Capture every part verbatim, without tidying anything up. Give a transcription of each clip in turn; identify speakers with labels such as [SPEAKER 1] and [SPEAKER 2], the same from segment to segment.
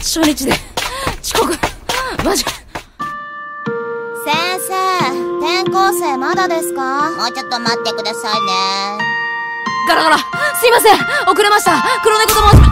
[SPEAKER 1] 初日で遅刻マジ。
[SPEAKER 2] 先生、転校生まだですか？もうちょっと待ってくださいね。
[SPEAKER 1] ガラガラ、すいません、遅れました。黒猫と申します。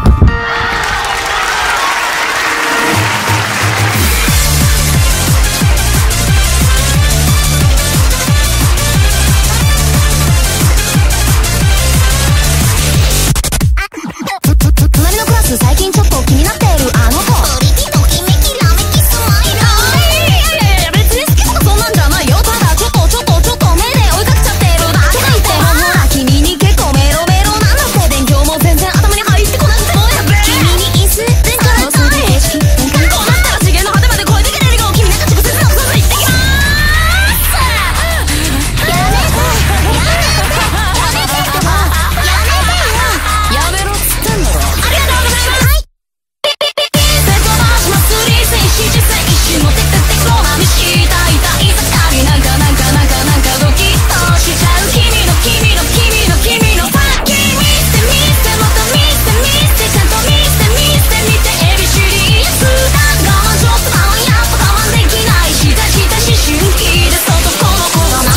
[SPEAKER 2] 隣のクラス最近ちょっと気になっているあの子。プリピときめきラメキスマイル。いやいやいや、別に好きとかそんなんじゃないよ。ただちょっとちょっとちょっと目で追いかけちゃってるだけなんて。ほら君に結構メロメロなんだって。勉強も全然頭に入ってこなくてもやべえ。君に椅子全然もうすぐ景色こうなったら次元の果てまで超えてけれるよ。君なんか直接のこと言ってきまーす。やめてやめてやめてってばやめてよ。やめろっつってんだろ。ありがとうございます。はい。セコバシ祭り戦士実践一瞬のテクテクのまみしたいたいさかりなんかなんかなんかなんかドキッとしちゃう君の君の君の君のさっき見せ見せまた見せ見せちゃんと見せ見せ見てエビシリースだ我慢ちょっと我慢やっぱ我慢できないしたした思春期で外この子がな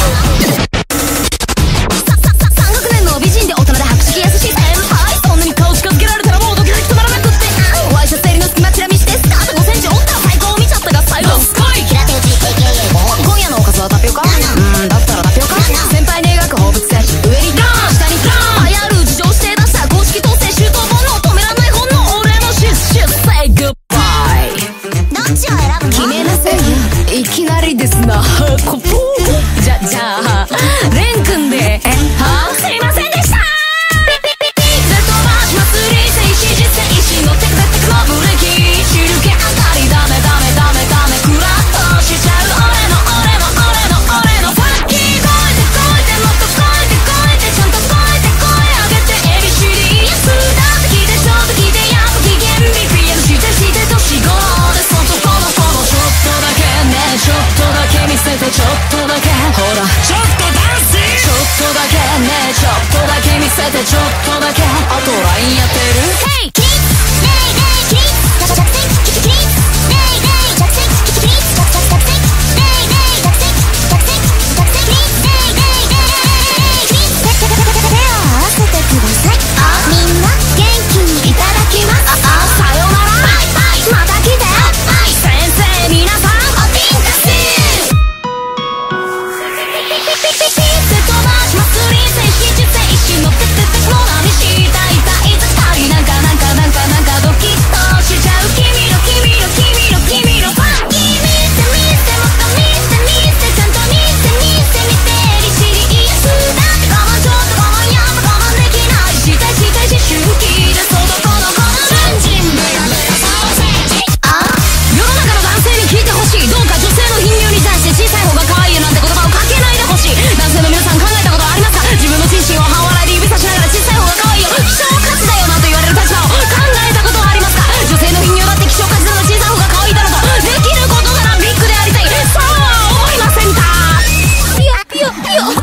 [SPEAKER 2] ささささん学年の美人で大人で博識優しい先輩。そんなに顔近づけられたらもうドキドキ止まらなくってワイシャツ襟の隙間チラ見してスカートごセンチ折ったら最高見ちゃったが最後すごい平手打ち エーケーエー 今夜のおかずはタピオカ。うんだったらタピオカ。先輩に描く放物線上にドーン下にドーン流行る事情指定出した公式統制周到本能止めらんない本能俺のシュッシュッ Say goodbye。 どっちを選ぶの？決めなさいよ。いきなりですなコポー。じゃじゃあレン君でえはすいませんでした。ちょっとだけほらちょっとダンスちょっとだけねちょっとだけ見せてちょっとだけあとラインやってる Hey